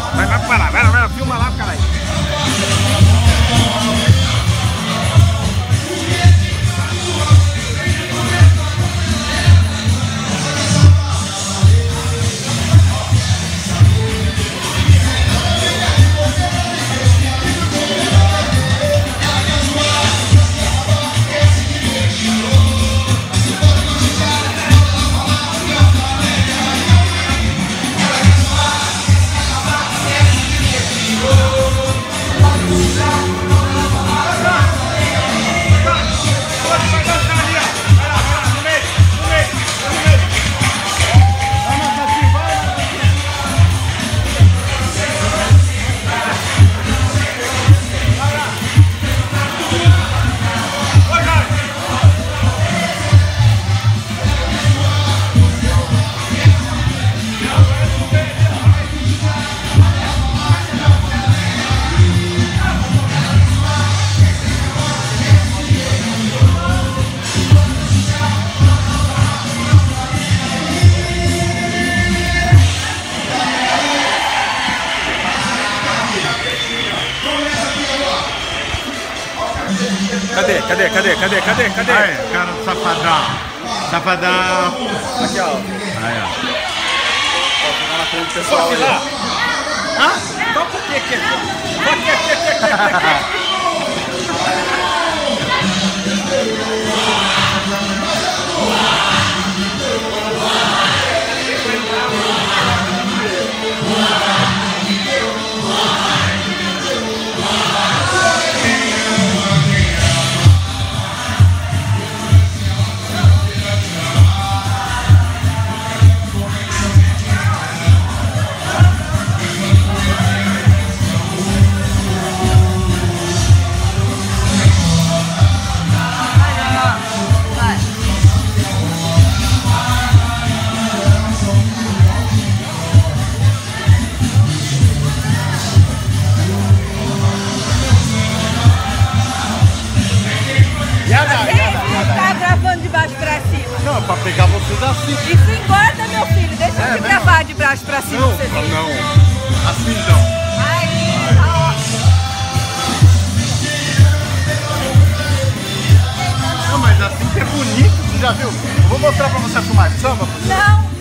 Vai parar, vai, filma lá, caralho. Cadê? Aí, cara, safadão. Safadão. Aqui, ó. Aí, ó. Pode ficar na frente do pessoal aí. Hã? Então por que que... Tá gravando de baixo pra cima. Não, pra pegar vocês assim. Isso engorda, meu filho. Deixa eu te gravar de baixo pra cima. Não, pra você ver. não. Assim não. Aí, tá ótimo. Não, mas assim que é bonito, você já viu? Eu vou mostrar pra você filmar samba. Não.